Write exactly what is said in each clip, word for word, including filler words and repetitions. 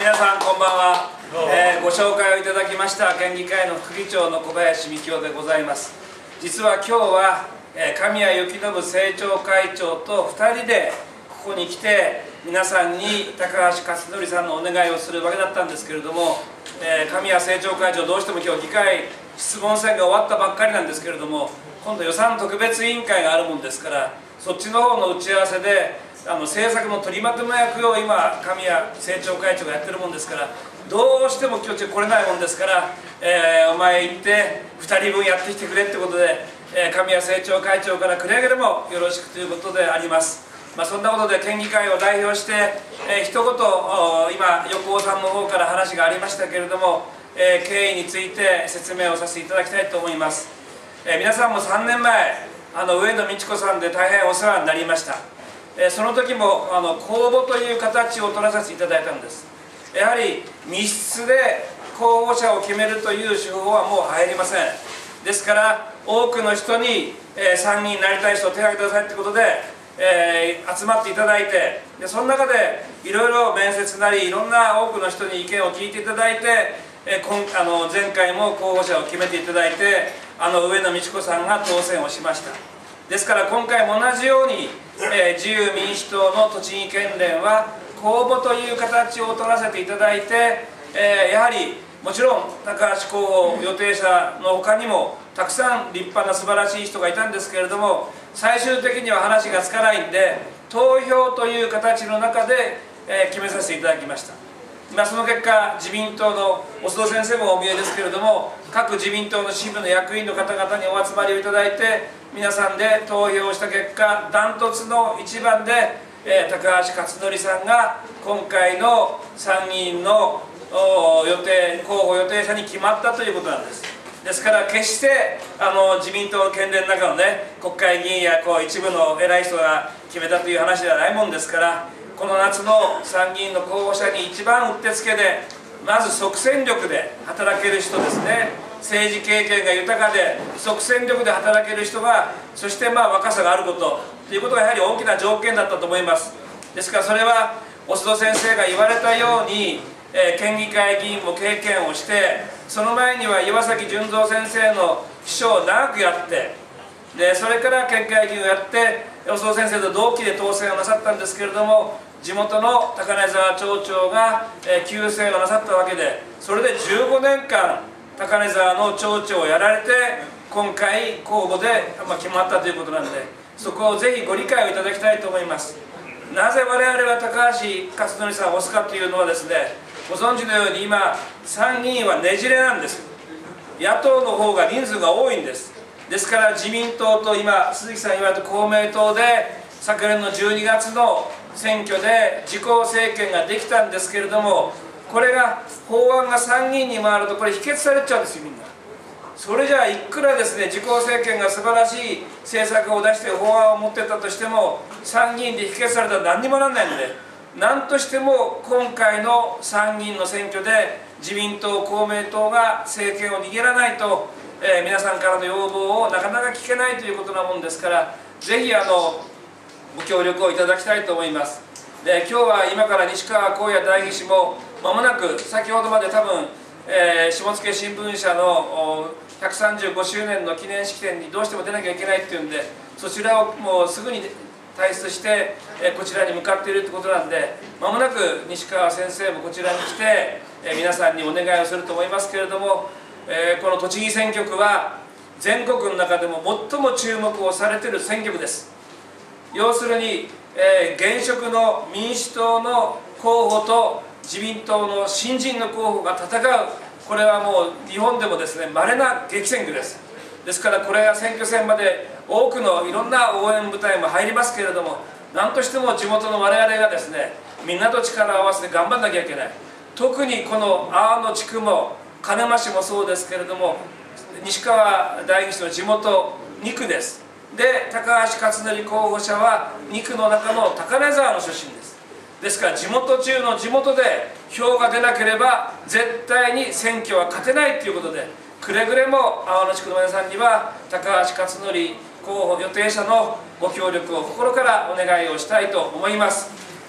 皆さんこんばんは、えー、ご紹介をいただきました県議会の副議長の小林幹夫でございます。実は今日は、えー、神谷幸信政調会長とふたりでここに来て皆さんに高橋克典さんのお願いをするわけだったんですけれども、えー、神谷政調会長どうしても今日議会質問戦が終わったばっかりなんですけれども、今度予算特別委員会があるもんですから、そっちの方の打ち合わせであの政策の取りまとめ役を今神谷政調会長がやってるもんですから、どうしても今日来れないもんですから、えー、お前行ってふたりぶんやってきてくれってことで、えー、神谷政調会長からくれぐれもよろしくということであります。まあ、そんなことで県議会を代表して、えー、一言今横尾さんの方から話がありましたけれども、えー、経緯について説明をさせていただきたいと思います。えー、皆さんもさんねんまえあの上野美智子さんで大変お世話になりました。えー、その時もあの公募という形を取らさせていただいたんです。やはり密室で候補者を決めるという手法はもう入りません。ですから多くの人に、えー、参議院になりたい人を手を挙げてくださいということで、えー、集まっていただいて、でその中でいろいろ面接なりいろんな多くの人に意見を聞いていただいて、えー、今あの前回も候補者を決めていただいて、あの上野美智子さんが当選をしました。ですから今回も同じように、えー、自由民主党の栃木県連は公募という形を取らせていただいて、えー、やはりもちろん高橋候補予定者の他にもたくさん立派な素晴らしい人がいたんですけれども、最終的には話がつかないんで投票という形の中で、えー、決めさせていただきました。まあ、その結果自民党の小須藤先生もお見えですけれども、各自民党の支部の役員の方々にお集まりをいただいて皆さんで投票した結果ダントツのいちばんで、えー、高橋克典さんが今回の参議院の予定候補予定者に決まったということなんです。ですから決してあの自民党県連の中のね国会議員やこう一部の偉い人が決めたという話ではないもんですから、この夏の参議院の候補者に一番うってつけでまず即戦力で働ける人ですね、政治経験が豊かで即戦力で働ける人が、そしてまあ若さがあることということがやはり大きな条件だったと思います。ですからそれは小須藤先生が言われたように、えー、県議会議員も経験をして、その前には岩崎純三先生の秘書を長くやって、でそれから県議会議員をやって小須藤先生と同期で当選をなさったんですけれども、地元の高根沢町長が、えー、急逝をなさったわけで、それでじゅうごねんかん高根沢の町長をやられて今回公募で、まあ、決まったということなんで、そこをぜひご理解をいただきたいと思います。なぜ我々は高橋克典さんを推すかというのはですね、ご存知のように今参議院はねじれなんです。野党の方が人数が多いんです。ですから自民党と今鈴木さん言われた公明党で昨年のじゅうにがつの選挙で自公政権ができたんですけれども、これが法案が参議院に回るとこれ否決されちゃうんですよ、みんな。それじゃあいくらですね自公政権が素晴らしい政策を出して法案を持ってたとしても、参議院で否決されたら何にもならないので、何としても今回の参議院の選挙で自民党公明党が政権を握らないと、えー、皆さんからの要望をなかなか聞けないということなもんですから、ぜひあのご協力をいただきたいと思います。で今日は今から西川光也代議士も間もなく先ほどまで多分、えー、下野新聞社のひゃくさんじゅうごしゅうねんの記念式典にどうしても出なきゃいけないっていうんで、そちらをもうすぐに退出して、えー、こちらに向かっているってことなんで、間もなく西川先生もこちらに来て、えー、皆さんにお願いをすると思いますけれども、えー、この栃木選挙区は全国の中でも最も注目をされている選挙区です。要するに、えー、現職の民主党の候補と自民党の新人の候補が戦う、これはもう日本でもですね稀な激戦区です。ですからこれが選挙戦まで多くのいろんな応援部隊も入りますけれども、何としても地元の我々がですねみんなと力を合わせて頑張らなきゃいけない。特にこの阿波野地区も金間市もそうですけれども、西川代議士の地元にくです。で高橋克典候補者はにくの中の高根沢の出身です。ですから地元中の地元で票が出なければ絶対に選挙は勝てないということで、くれぐれも阿波野地区の皆さんには高橋克典候補予定者のご協力を心からお願いをしたいと思います。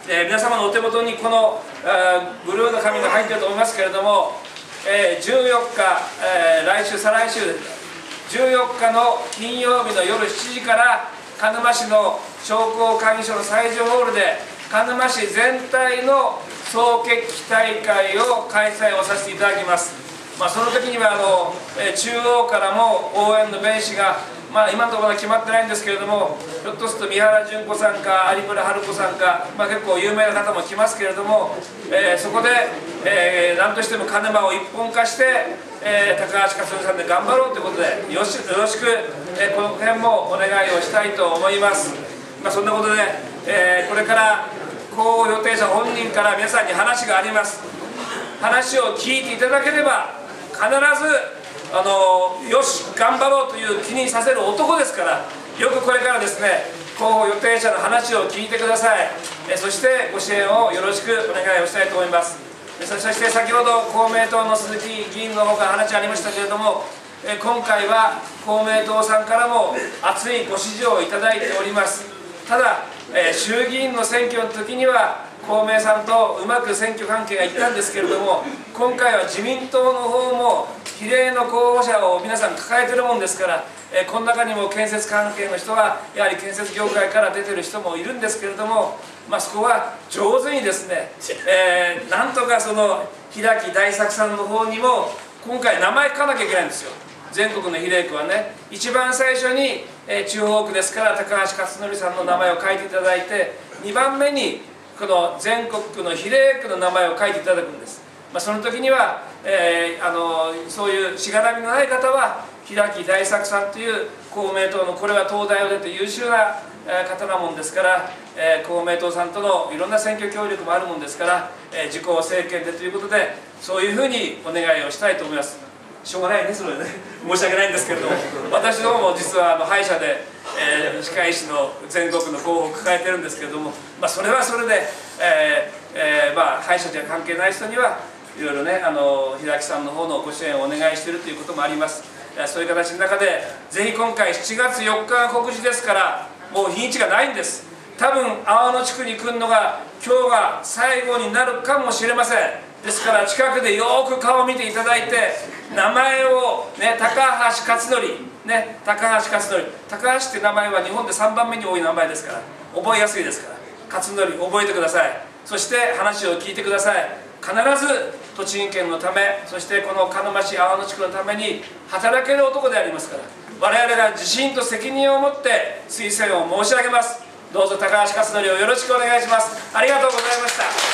えー、皆様のお手元にこのブルーの紙が入っていると思いますけれども、えー、じゅうよっか、えー、来週再来週じゅうよっかの金曜日の夜しちじから鹿沼市の商工会議所の最上ホールで鹿沼市全体の総決起大会を開催をさせていただきます。まあ、その時にはあの、えー、中央からも応援の弁士が、まあ、今のところは決まってないんですけれども、ひょっとすると三原純子さんか有村春子さんか、まあ、結構有名な方も来ますけれども、えー、そこで、えー、何としても鹿沼を一本化して、えー、高橋克典さんで頑張ろうということでよろしよろしく、えー、この辺もお願いをしたいと思います。まあ、そんなことで、えー、これから候補予定者本人から皆さんに話があります。話を聞いていただければ必ずあのよし頑張ろうという気にさせる男ですから、よくこれからですね候補予定者の話を聞いてください。えそしてご支援をよろしくお願いをしたいと思います。そして先ほど公明党の鈴木議員の方から話ありましたけれども、え今回は公明党さんからも熱いご支持をいただいております。ただ、え衆議院の選挙の時には公明さんとうまく選挙関係がいったんですけれども、今回は自民党の方も比例の候補者を皆さん抱えてるもんですから、えこの中にも建設関係の人はやはり建設業界から出てる人もいるんですけれども、まあ、そこは上手にですね、えー、なんとかその平木大作さんの方にも今回名前書かなきゃいけないんですよ。全国の比例区はね、一番最初に、えー、中央区ですから高橋克典さんの名前を書いていただいて、にばんめにこの全国区の比例区の名前を書いていただくんです。まあ、その時には、えー、あのそういうしがらみのない方は平木大作さんという公明党の、これは東大を出て優秀な方なもんですから、えー、公明党さんとのいろんな選挙協力もあるもんですから、えー、自公政権でということでそういうふうにお願いをしたいと思います。しょうがないね、それね申し訳ないんですけれども、私どもも実はあの歯医者で、えー、歯科医師の全国の候補を抱えてるんですけれども、まあ、それはそれで、えーえーまあ、歯医者じゃ関係ない人にはいろいろね、あの平木さんの方のご支援をお願いしているということもあります。そういう形の中でぜひ今回しちがつよっかが告示ですから、もう日にちがないんです。多分阿波野地区に来るのが今日が最後になるかもしれません。ですから近くでよく顔を見ていただいて、名前を、ね、高橋克典、ね、高橋克典、高橋って名前は日本でさんばんめに多い名前ですから覚えやすいですから、克典覚えてください。そして話を聞いてください。必ず栃木県のため、そしてこの鹿沼市阿波野地区のために働ける男でありますから、我々が自信と責任を持って推薦を申し上げます。どうぞ高橋克典をよろしくお願いします。ありがとうございました。